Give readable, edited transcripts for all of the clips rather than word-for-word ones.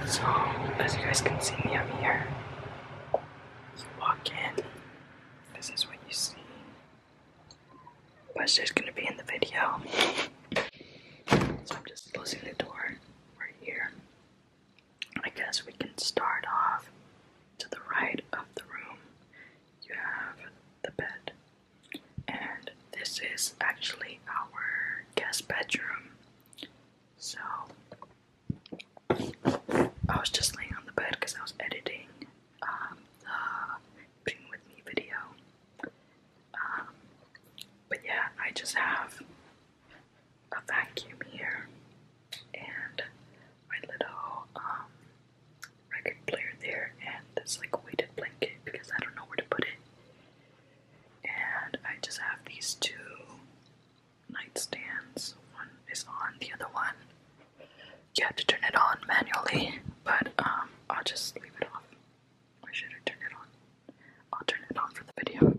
So, as you guys can see me, I'm here. You walk in, this is what you see. But it's just gonna be in the video. So I'm just closing the door right here. I guess we can start off to the right of the room. You have the bed. And this is actually our guest bedroom. So I was just laying on the bed because I was editing the Bring With Me video. But yeah, I just have a vacuum here and my little record player there and this like weighted blanket because I don't know where to put it. And I just have these two nightstands. One is on, the other one you have to turn it on manually, but I'll just leave it off. Or should I turn it on? I'll turn it on for the video.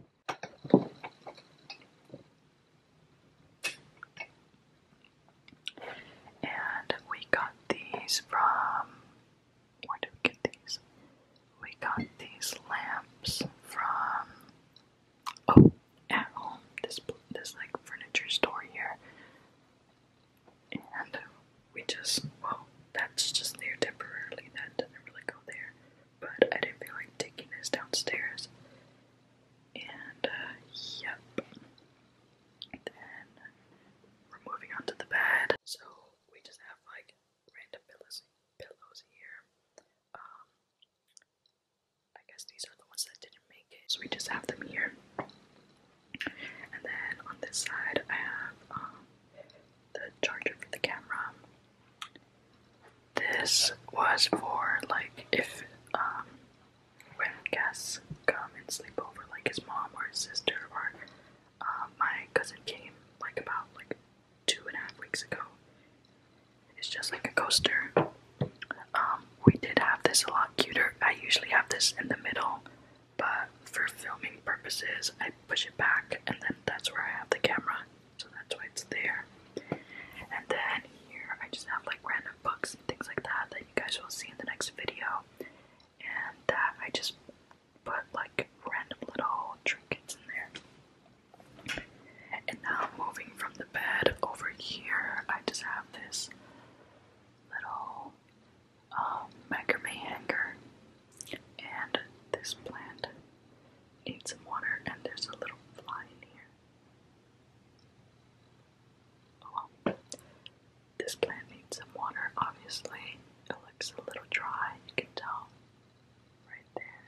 And we got these from, where did we get these? We got these lamps from, oh, at home, this like furniture store here. And we just, well, that's just there temporarily, that doesn't really go there. But I didn't feel like taking this downstairs. And, yep. Then we're moving on to the bed. So we just have like random pillows here. I guess these are the ones that didn't make it. So we just have them here. And then on this side I have the charger for the camera. This was for like if when guests come and sleep over, like his mom or his sister or my cousin came like about like 2.5 weeks ago. It's just like a coaster. We did have this a lot cuter. I usually have this in the middle, but for filming purposes I push it back and then that's where I have the camera, so that's why it's there. And then here I just have like random books and things like that that you guys will see in the next video. And that I just put like random little trinkets in there. And now moving from the bed over here, I just have this little macrame hanger. And this plant needs some water, and there's a little fly in here. Oh well. This plant needs some water, obviously. It looks a little dry, you can tell. Right there.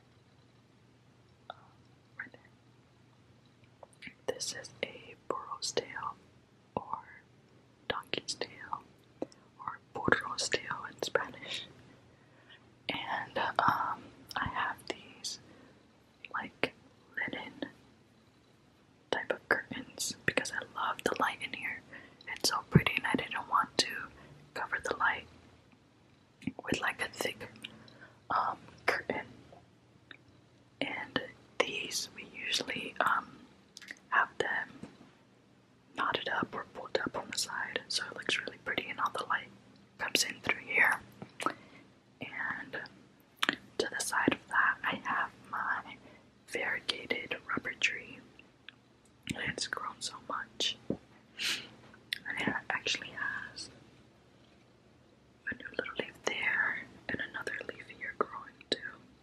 Right there. This is a burro's tail, or donkey's tail, or burro's tail in Spanish. And I have these like linen type of curtains because I love the light in here. It's so pretty and I didn't want to cover the light with like a thick curtain. And these we usually have them knotted up or pulled up on the side, so it looks really pretty and all the light comes in through here. And to the side of that I have my variegated rubber tree. And it's grown so much. And it actually has a new little leaf there and another leaf here growing too.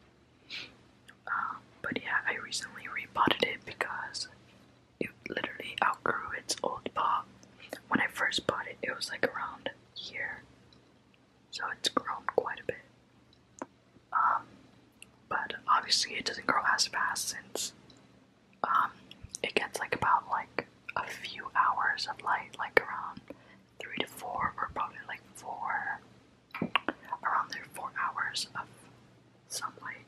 But yeah, I recently repotted it because it literally outgrew its old pot. When I first bought it, it was like around here. So it's grown quite a bit. But obviously it doesn't grow as fast since it gets like about like a few hours of light, like around 3 to 4, or probably like 4, around there, 4 hours of sunlight.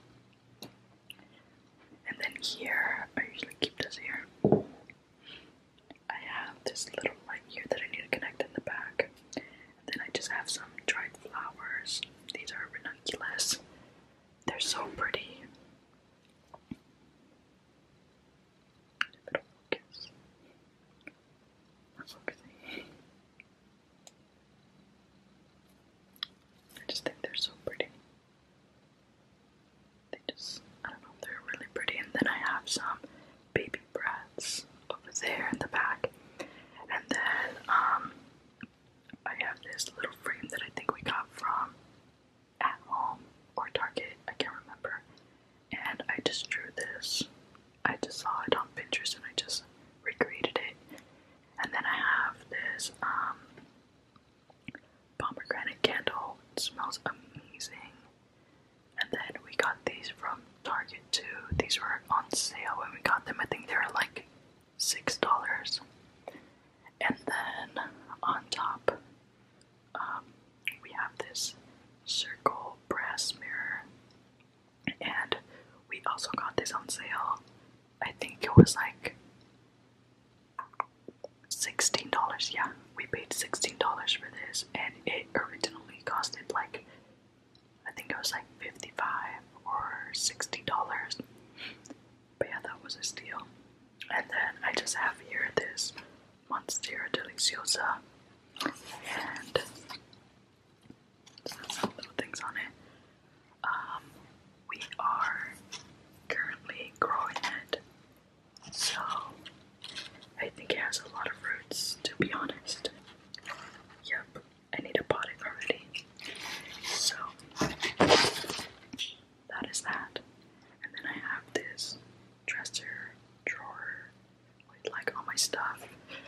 And then here, I usually keep this here. I have this little light here that I need to connect in the back. And then I just have some dried flowers. These are ranunculus. They're so pretty. Focus. Not focusing. I just think they're so pretty. It smells amazing. And then we got these from Target too. These were on sale when we got them. I think they were like $6. And then on top, we have this circle brass mirror. And we also got this on sale. I think it was like $16. Yeah, we paid $16 for this, and it originally costed like, I think it was like $55 or $60. But yeah, that was a steal. And then I just have here this Monstera Deliciosa, and some little things on it. We are currently growing it, so I think it has a lot of roots, to be honest. Yep, I need to pot it already. So that is that. And then I have this dresser drawer with like all my stuff.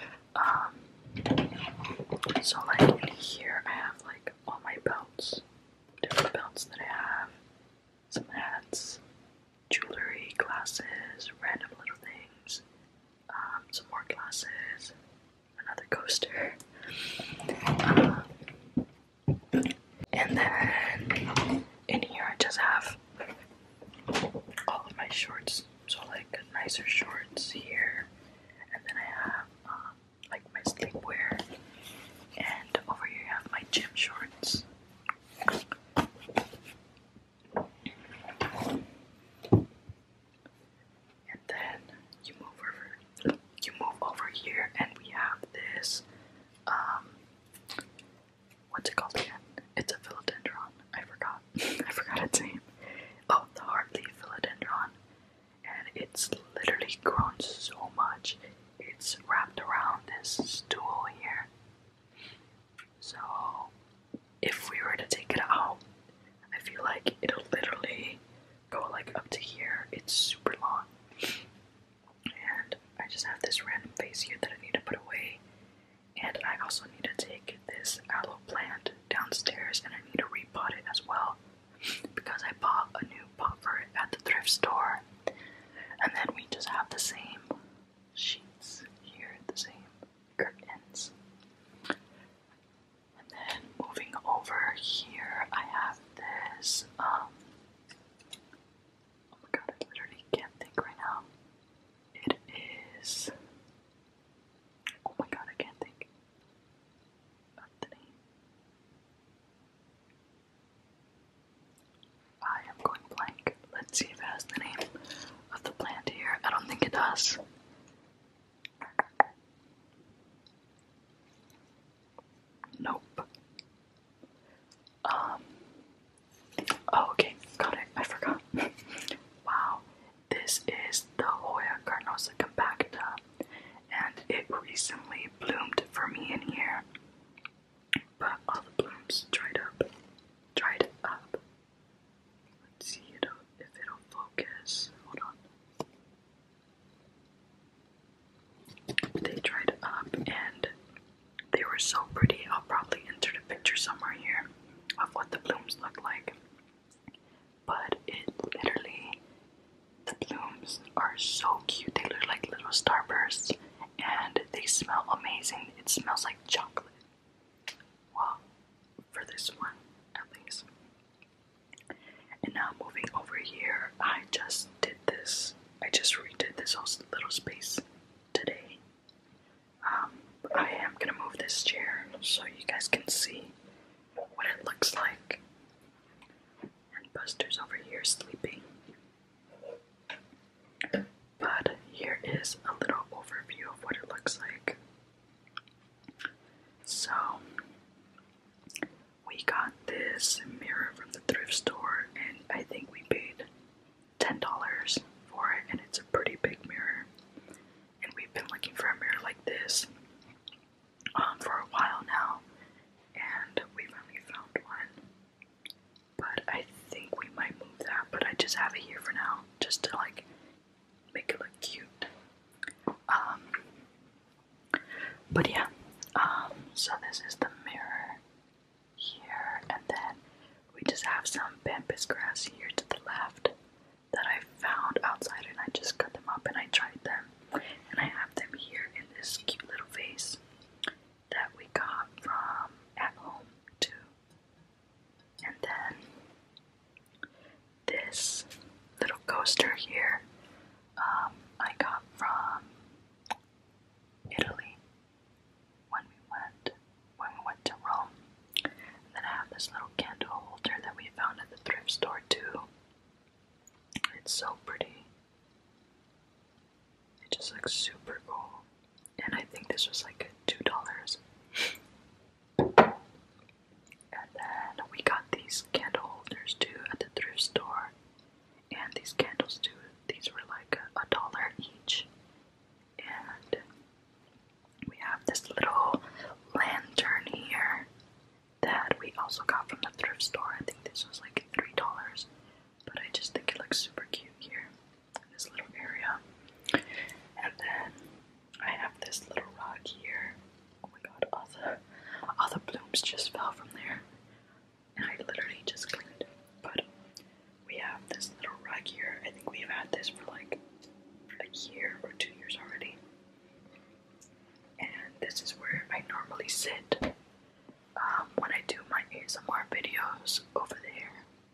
So like in here I have like all my belts, different belts that I have, some hats, jewelry, glasses, random little things, some more glasses, another coaster, and then in here I just have all of my shorts, so like nicer shorts here, and then I have like my sleepwear, and over here I have my gym shorts. And then you move over here, and we have this what's it called again? It's a philodendron. I forgot its name. Oh, the hardleaf philodendron. And it's literally grown so much. It's wrapped around this stool here. So if we were to take it out, I feel like it'll literally go like up to here. It's super long. And I just have this random vase here that I need to put away. And I also need to take this aloe plant downstairs, and I need to repot it as well, because I bought a new pot for it at the thrift store. And then we just have the same sheets here, the same curtains. And then moving over here, I have this, oh my god, I literally can't think right now. It is, oh my god, I can't think of the name. I am going blank. Let's see if it has the name of the plant here. I don't think it does. Nope. Oh, okay, got it. I forgot. Wow, this is the Hoya Carnosa compacta, and it recently bloomed for me in here, but all the blooms dried up. Let's see if it'll focus. Hold on. They dried up, and they were so pretty. I'll probably insert a picture somewhere here of what the blooms look like. But it literally, the blooms are so cute. They look like little starbursts, and they smell amazing. It smells like chocolate. Well, for this one, at least. And now moving over here, I just redid this whole little space today. I am gonna move this chair so you guys can see what it looks like. And Buster's over here sleeping. But here is a little overview of what it looks like. So, we got this mirror from the thrift store, and I think we paid $10 for it, and it's a pretty big mirror. And we've been looking for a mirror like this for a while now, and we finally found one. But I think we might move that, but I just have it here for now, just to like make it look cute. But yeah, so this is the mirror here, and then this grass here to the left that I found outside, and I just cut them up and I tried them. And I have them here in this cute little vase that we got from At Home too. And then this little coaster here I got from Italy when we went to Rome. And then I have this little candle holder that we found at the thrift store too. It's so pretty. It just looks super cool. And I think this was like $2. And then we got these candle holders too at the thrift store. And these candles too, these were like $1 each. And we have this little lantern here that we also got from the thrift store. I think this was like $3, but I just think it looks super cute here in this little area. And then I have this little rug here. Oh my god, all the blooms just fell from there, and I literally just cleaned it. But we have this little rug here. I think we've had this for like a year or 2 years already. And this is where I normally sit when I do my ASMR videos over there.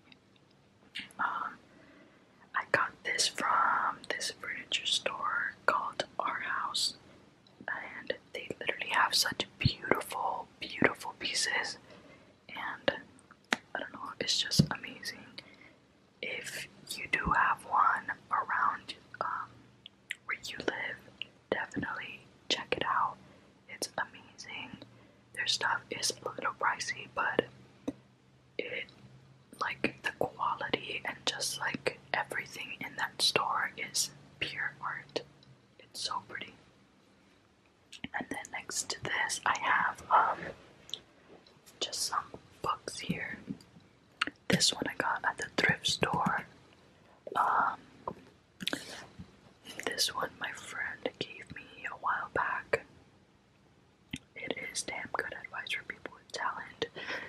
I got this from this furniture store called Our House, and they literally have such beautiful, beautiful pieces, and I don't know, it's just amazing. If you do have one around where you live, definitely check it out. It's amazing. Their stuff is a little pricey, but it, like, the quality and just like everything in that store is pure art. It's so pretty. And then next to this I have just some books here. This one I got at the thrift store. This one my friend gave me a while back. It is Damn Good Advice for People with Talent.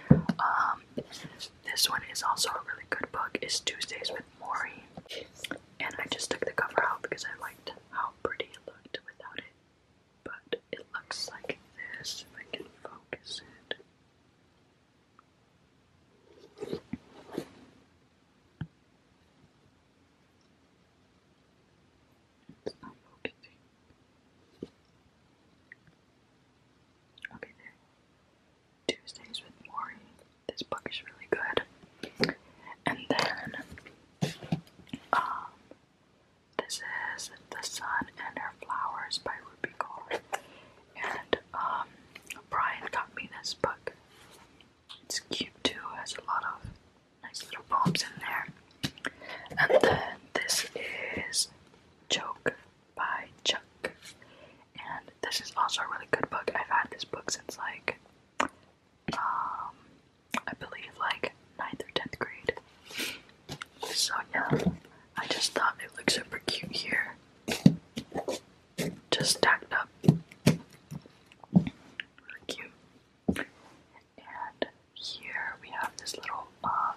This one is also a really good book. It's Tuesdays with Maury. And I just took the cover out because I liked how pretty it looked without it. But it looks like this, if I can focus it. It's not focusing. Okay, there. Tuesdays with Maury. This book is really good. And then this is The Sun and Her Flowers by Ruby Kaur. And Brian got me this book. It's cute too, has a lot of nice little poems in there. And then this is Joke by Chuck. And this is also a really good book. I've had this book since like I believe like 9th or 10th grade. So yeah, I just thought it looked super cute here. Just stacked up. Really cute. And here we have this little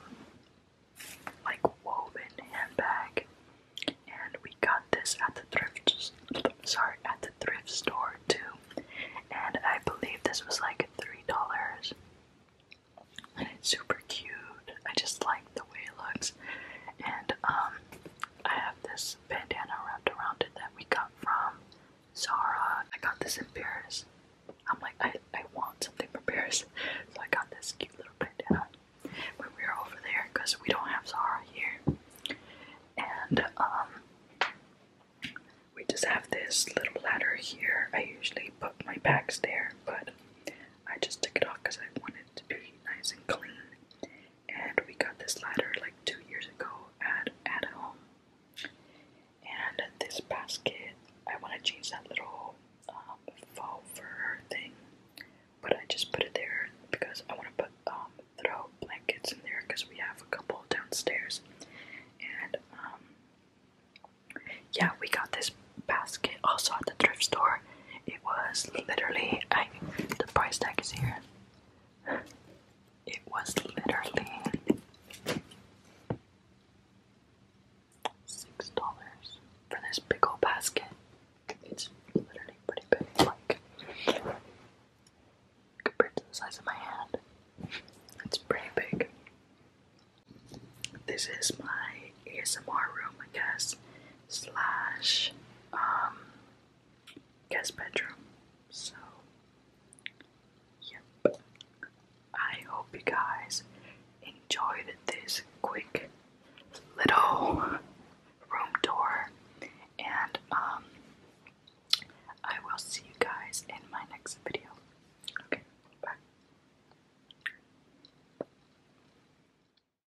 like woven handbag. And we got this at the thrift store too. And I believe this was like $3. And it's super cute. I just like the way it looks. And I have this bandana wrapped around it that we got from Zara. I got this in Paris. I'm like, I want something from Paris. So I got this cute little bandana when we were over there because we don't have Zara here. And we just have this little ladder here. I usually put my bags there, but I just took it off because I wanted it to be nice and clean. And we got this ladder like 2 years ago at home. And this basket, I want to change that little faux fur thing, but I just put it there because I want to put throw blankets in there because we have a couple downstairs. And yeah, we got this basket also at the thrift store. It was literally, the price tag is here. It was literally this is my ASMR room, I guess, slash guest bedroom. So, yep. I hope you guys enjoy